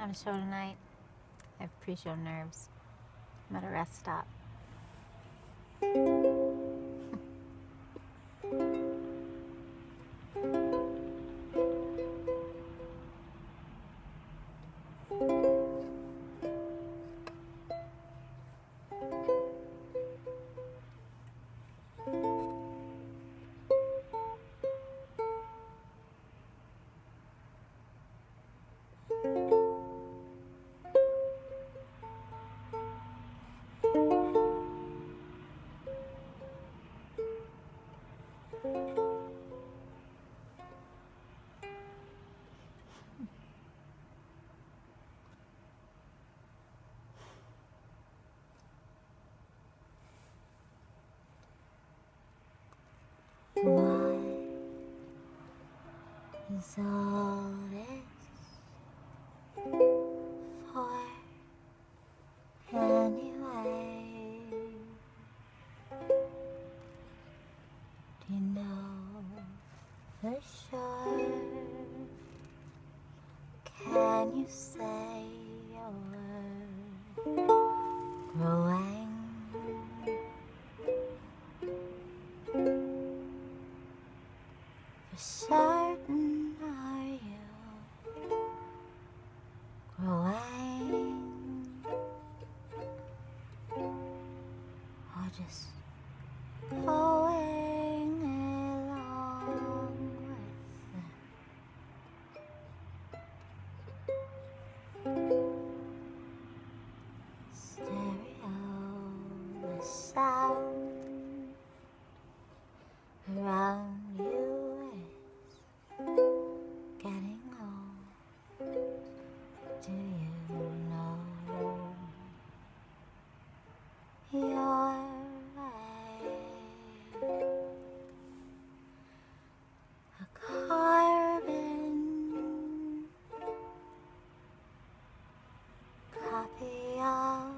on a show tonight. I have pre-show nerves. I'm at a rest stop. What is all this for anyway? Do you know for sure? Can you say a word? Growing for certain, are you growing, or just going along with it? Stereo, the sound around you is getting old. Do you know your way? A carbon copy of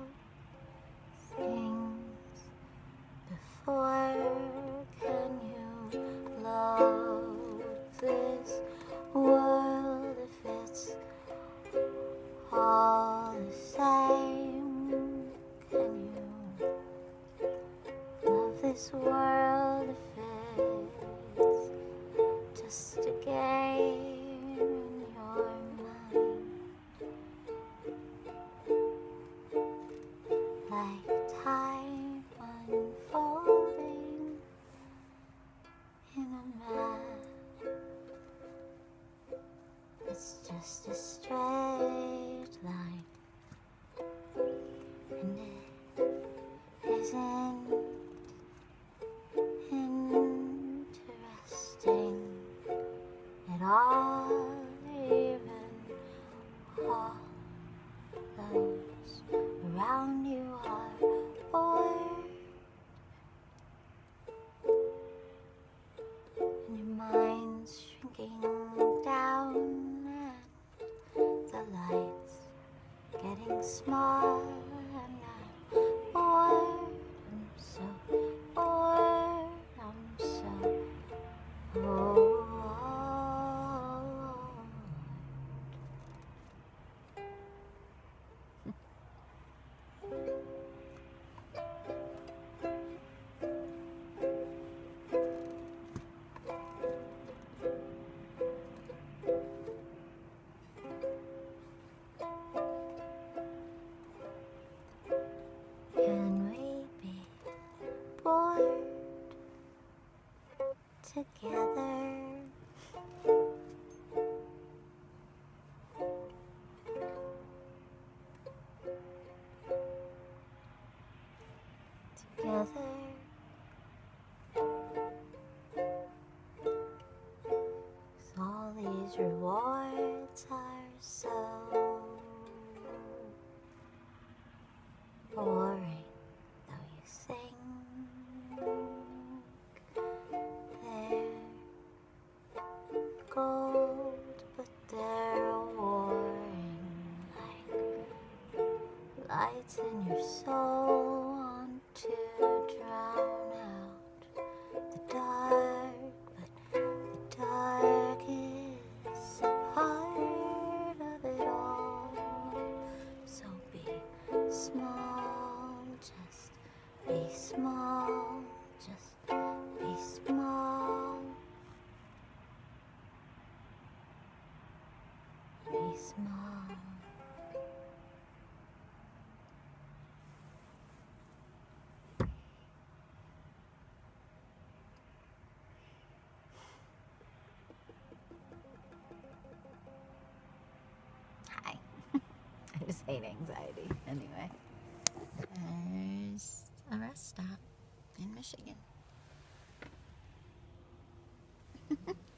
things before. Can you love this world if it's all the same? Can you love this world if it's just a game in your mind? Like time unfolding in a map, it's just a straight line, and it isn't interesting at all. Even all those around you are bored, and your mind's shrinking down, and the lights getting small. I'm not bored, I'm so bored, I'm so bored. Can we be bored together? Together, 'cause all these rewards are so boring, though you think they're gold, but they're warring like lights in your soul want to drown. small, just be small, just be small. Be small. Hi. I just hate anxiety. Anyway, there's a rest stop in Michigan.